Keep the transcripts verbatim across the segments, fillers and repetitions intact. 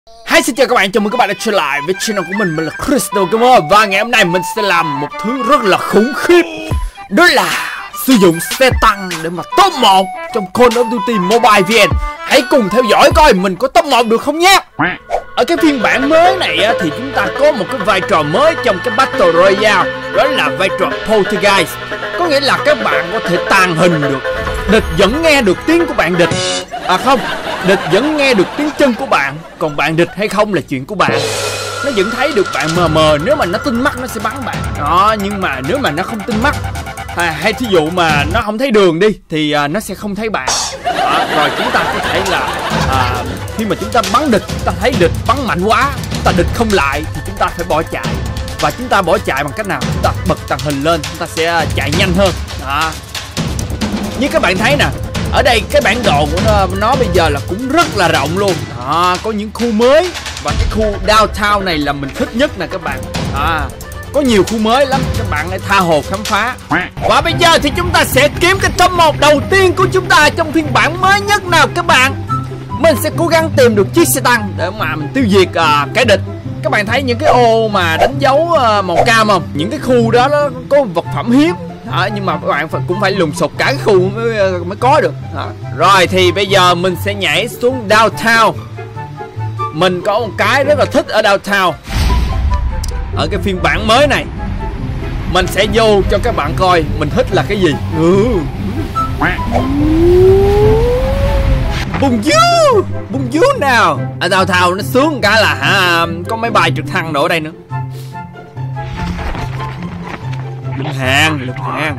Hi, xin chào các bạn, chào mừng các bạn đã trở lại với channel của mình. Mình là Crystal Gamer. Và ngày hôm nay mình sẽ làm một thứ rất là khủng khiếp. Đó là sử dụng xe tăng để mà top một trong Call of Duty Mobile vê en. Hãy cùng theo dõi coi mình có top một được không nhé. Ở cái phiên bản mới này á, thì chúng ta có một cái vai trò mới trong cái Battle Royale. Đó là vai trò Poltergeist. Có nghĩa là các bạn có thể tàng hình được. Địch vẫn nghe được tiếng của bạn địch. À không, địch vẫn nghe được tiếng chân của bạn. Còn bạn địch hay không là chuyện của bạn. Nó vẫn thấy được bạn mờ mờ. Nếu mà nó tinh mắt nó sẽ bắn bạn đó. Nhưng mà nếu mà nó không tinh mắt à, hay thí dụ mà nó không thấy đường đi thì à, nó sẽ không thấy bạn đó. Rồi chúng ta có thể là à, khi mà chúng ta bắn địch, chúng ta thấy địch bắn mạnh quá, chúng ta địch không lại thì chúng ta phải bỏ chạy. Và chúng ta bỏ chạy bằng cách nào? Chúng ta bật tàng hình lên, chúng ta sẽ chạy nhanh hơn đó. Như các bạn thấy nè, ở đây cái bản đồ của nó, nó bây giờ là cũng rất là rộng luôn đó, có những khu mới. Và cái khu downtown này là mình thích nhất nè các bạn à, có nhiều khu mới lắm, các bạn hãy tha hồ khám phá. Và bây giờ thì chúng ta sẽ kiếm cái top một đầu tiên của chúng ta trong phiên bản mới nhất nào các bạn. Mình sẽ cố gắng tìm được chiếc xe tăng để mà mình tiêu diệt à, cái địch. Các bạn thấy những cái ô mà đánh dấu à, màu cam không? Những cái khu đó nó có vật phẩm hiếm à, nhưng mà các bạn phải, cũng phải lùng sục cả cái khu mới, mới có được à. Rồi thì bây giờ mình sẽ nhảy xuống downtown. Mình có một cái rất là thích ở downtown. Ở cái phiên bản mới này mình sẽ vô cho các bạn coi mình thích là cái gì. ừ. Bùng dú, bùng dú nào. Ở downtown nó sướng cái là hả, có máy bay trực thăng đổ ở đây nữa. Lục hàng, lục hàng.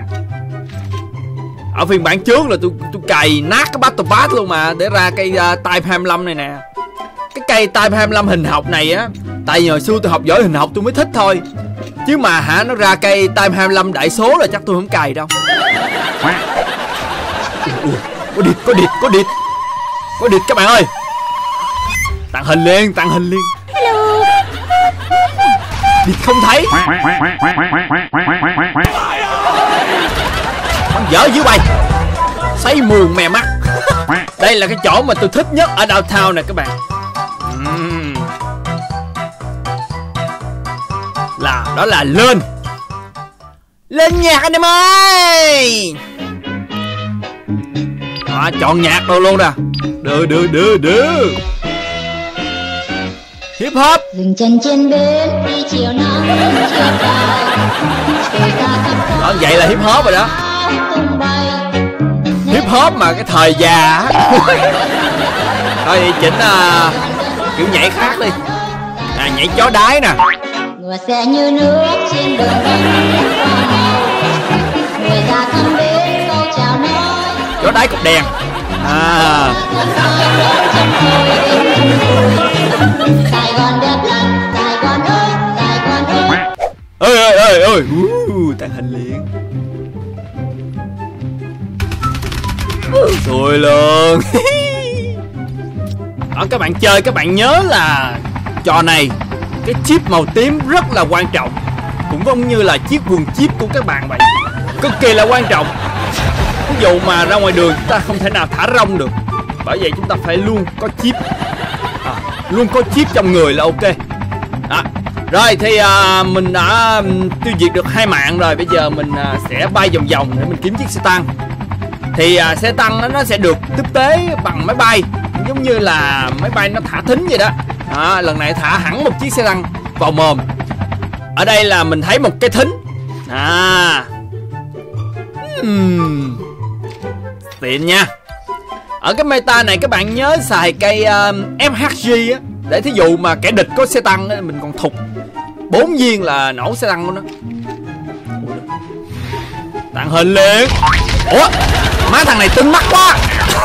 Ở phiên bản trước là tôi tôi cày nát cái Battle Pass luôn mà để ra cây uh, Type hai mươi lăm này nè. Cái cây Type hai mươi lăm hình học này á, tại vì hồi xưa tôi học giỏi hình học tôi mới thích thôi. Chứ mà hả nó ra cây Type hai mươi lăm đại số là chắc tôi không cày đâu. Ui, có địt, có địt, có địt. Có địt các bạn ơi. Tàng hình liền, tàng hình liền. Hello. Địt không thấy. Bắn dở dưới bay. Xây mùn mè mắt. Đây là cái chỗ mà tôi thích nhất ở downtown nè các bạn. uhm. Là đó là lên Lên nhạc anh em ơi. À, chọn nhạc đâu luôn nè. Đưa đưa đưa đưa hip hop. Dừng chân trên bến đi chiều nắng chiều dài. Đó, vậy là hip hop rồi đó. Hip hop mà cái thời già. Thôi thì chỉnh uh, kiểu nhảy khác đi. À, nhảy chó đái nè. Ngựa xe như nước trên đường người ra thăm bến câu chào nói. Chó đái cục đèn. À. Sài Gòn đẹp lắm, Sài Gòn ơi, Sài Gòn ơi. Ơi ơi ơi ơi, uh, tàng hình liền. Rồi luôn. Đó, các bạn chơi các bạn nhớ là trò này cái chip màu tím rất là quan trọng, cũng giống như là chiếc quần chip của các bạn vậy, cực kỳ là quan trọng. Ví dụ mà ra ngoài đường chúng ta không thể nào thả rong được, bởi vậy chúng ta phải luôn có chip à, luôn có chip trong người là ok đó. Rồi thì à, mình đã tiêu diệt được hai mạng rồi. Bây giờ mình à, sẽ bay vòng vòng để mình kiếm chiếc xe tăng. Thì à, xe tăng nó, nó sẽ được tiếp tế bằng máy bay, giống như là máy bay nó thả thính vậy đó. À, lần này thả hẳn một chiếc xe tăng vào mồm. Ở đây là mình thấy một cái thính. À uhm. Tiện nha. Ở cái meta này các bạn nhớ xài cây uh, em hát giê á, để thí dụ mà kẻ địch có xe tăng á, mình còn thục bốn viên là nổ xe tăng của nó. Tàng hình liền. Ủa, má thằng này tinh mắt quá.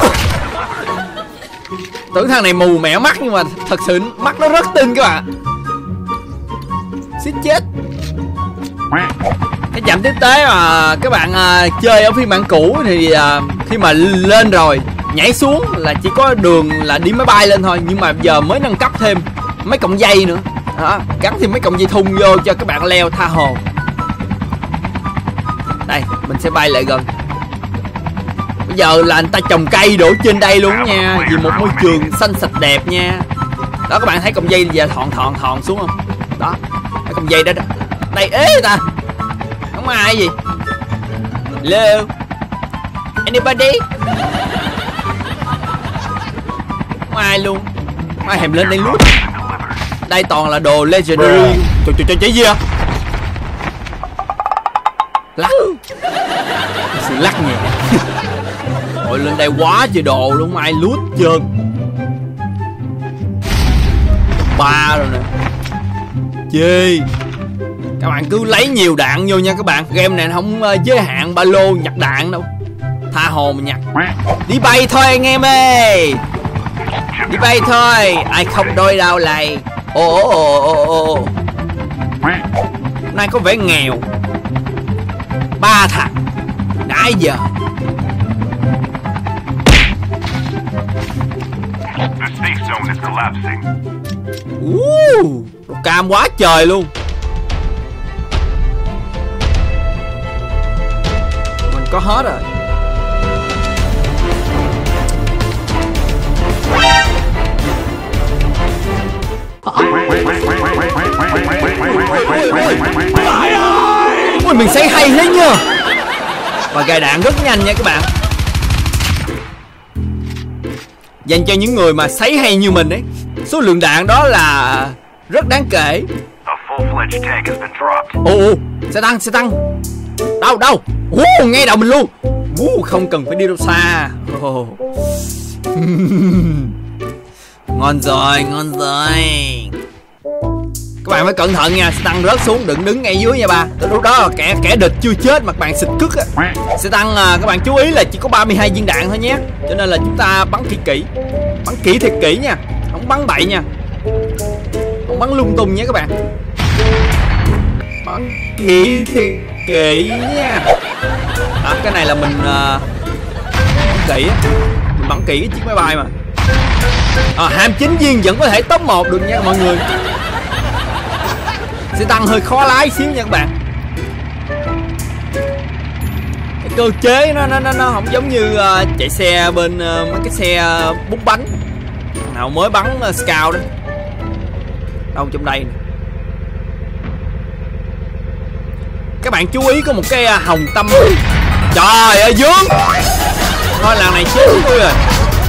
Tưởng thằng này mù mẹ mắt nhưng mà thật sự mắt nó rất tinh các bạn. Xít chết. Cái chạm tiếp tế mà các bạn à, chơi ở phiên bản cũ thì à, khi mà lên rồi nhảy xuống là chỉ có đường là đi máy bay lên thôi. Nhưng mà giờ mới nâng cấp thêm mấy cọng dây nữa đó, gắn thêm mấy cọng dây thun vô cho các bạn leo tha hồ. Đây, mình sẽ bay lại gần. Bây giờ là người ta trồng cây đổ trên đây luôn nha, vì một môi trường xanh sạch đẹp nha. Đó các bạn thấy cọng dây giờ thòn thòn thòn xuống không? Đó, cái cọng dây đó đó. Đây ế ta. Không ai gì. Hello. Anybody? Không ai luôn. Không ai hèm lên đây luôn. Đây toàn là đồ legendary. Trời trời trời, gì à? Lắc. Sự lắc nhẹ. Ôi lên đây quá trời đồ luôn, không ai lút trơn. Ba rồi nè. Chê. Các bạn cứ lấy nhiều đạn vô nha các bạn. Game này không giới hạn ba lô nhặt đạn đâu. Tha hồ mà nhặt. Đi bay thôi anh em ơi. Đi bay thôi. Ai không đôi đâu lại. Ồ ồ ồ ồ ồ. Hôm nay có vẻ nghèo. Ba thằng nãy giờ. Uh, cam quá trời luôn. Mình có hết rồi. Ui mình xây hay thế nhờ. Và gài đạn rất nhanh nha các bạn. Dành cho những người mà sấy hay như mình ấy. Số lượng đạn đó là rất đáng kể. Ồ ồ, xe tăng, xe tăng. Đâu, đâu. Ồ, ngay đầu mình luôn. Ồ, không cần phải đi đâu xa. Oh. Ngon rồi, ngon rồi. Các bạn phải cẩn thận nha, xe tăng rớt xuống đừng đứng ngay dưới nha ba. Lúc đó là kẻ kẻ địch chưa chết mà các bạn xịt cứt á. Xe tăng à, các bạn chú ý là chỉ có ba mươi hai viên đạn thôi nhé. Cho nên là chúng ta bắn kỹ kỹ. Bắn kỹ thiệt kỹ nha. Không bắn bậy nha. Không bắn lung tung nhé các bạn. Bắn kỹ thiệt kỹ nha. À, cái này là mình uh, bắn kỹ á. Mình bắn kỹ cái chiếc máy bay mà. À, hai mươi chín viên vẫn có thể top một được nha mọi người. Xe tăng hơi khó lái xíu nha các bạn. Cái cơ chế nó nó nó, nó không giống như uh, chạy xe bên uh, mấy cái xe bốn bánh nào mới bắn uh, Scout đó. Đâu trong đây nè. Các bạn chú ý có một cái uh, hồng tâm. Trời ơi dướng. Thôi lần này chết tôi rồi.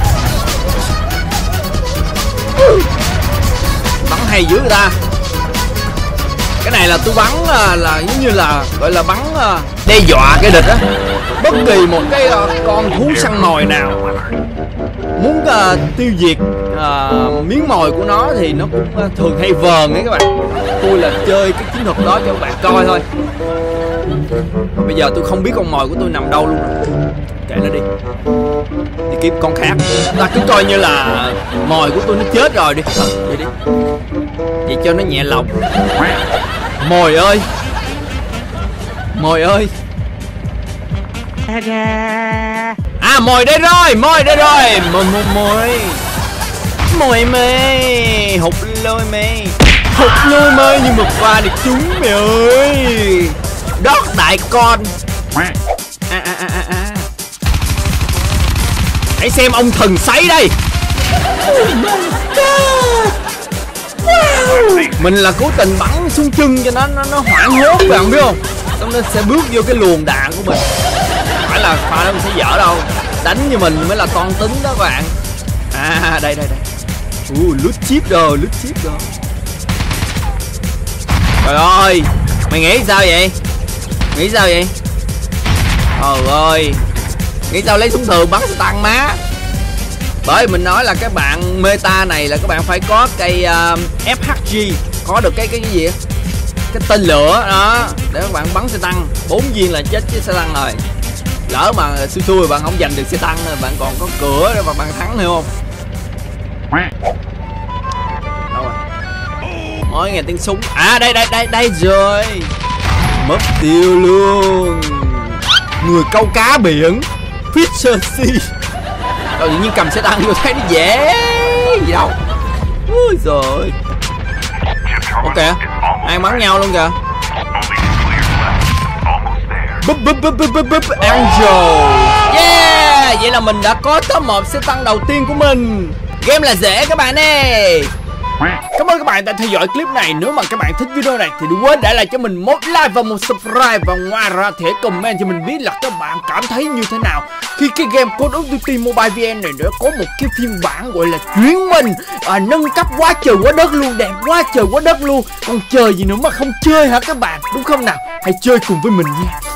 Bắn hay dữ người ta. Cái này là tôi bắn uh, là giống như là gọi là bắn uh, đe dọa cái địch á. Bất kỳ một cái uh, con thú săn mồi nào muốn uh, tiêu diệt uh, miếng mồi của nó thì nó cũng uh, thường hay vờn ấy các bạn. Tôi là chơi cái chiến thuật đó cho các bạn coi thôi. Và bây giờ tôi không biết con mồi của tôi nằm đâu luôn rồi. Kệ nó đi. Đi kiếm con khác. Ta cứ coi như là mồi của tôi nó chết rồi đi. Ờ, vậy đi. Vậy cho nó nhẹ lòng. Mồi ơi. Mồi ơi. À mồi đây rồi, mồi đây rồi. Mồi mồi mồi. Mồi mê. Hụt lôi mê. Hụt lôi mê nhưng mà qua được chúng mày ơi. Đót đại con. À à à à à. Hãy xem ông thần sấy đây. Oh my God. Wow. Mình là cố tình bắn xuống chân cho nó nó, nó hoảng hốt các bạn biết không? Xong nó sẽ bước vô cái luồng đạn của mình. Không phải là pha đó mình sẽ dở đâu. Đánh như mình mới là toan tính đó các bạn. À đây đây đây. Uh, loot chip rồi, loot chip rồi. Trời ơi, mày nghĩ sao vậy? Nghĩ sao vậy? Trời ơi. Nghĩ sao lấy súng thường bắn tăng má. Bởi mình nói là các bạn meta này là các bạn phải có cây uh, ép hát giê. Có được cái cái cái gì á, cái tên lửa đó để các bạn bắn xe tăng. Bốn viên là chết với xe tăng rồi. Lỡ mà xui xui bạn không giành được xe tăng rồi bạn còn có cửa để mà bạn thắng hiểu không? Đâu rồi? Mới nghe tiếng súng. À đây đây đây đây rồi. Mất tiêu luôn. Người câu cá biển Fisher Sea. Rồi tự nhiên cầm xe tăng vô thấy nó dễ gì đâu. Ui giời. Ok, ai bắn nhau luôn kìa. Búp búp búp búp búp búp Angel. Yeah, vậy là mình đã có top một xe tăng đầu tiên của mình. Game là dễ các bạn ơi. Cảm ơn các bạn đã theo dõi clip này. Nếu mà các bạn thích video này thì đừng quên để lại cho mình một like và một subscribe. Và ngoài ra thì hãy comment cho mình biết là các bạn cảm thấy như thế nào khi cái game Call of Duty Mobile vê en này nó có một cái phiên bản gọi là chuyển mình, à, nâng cấp quá trời quá đất luôn, đẹp quá trời quá đất luôn. Còn chờ gì nữa mà không chơi hả các bạn, đúng không nào? Hãy chơi cùng với mình nha.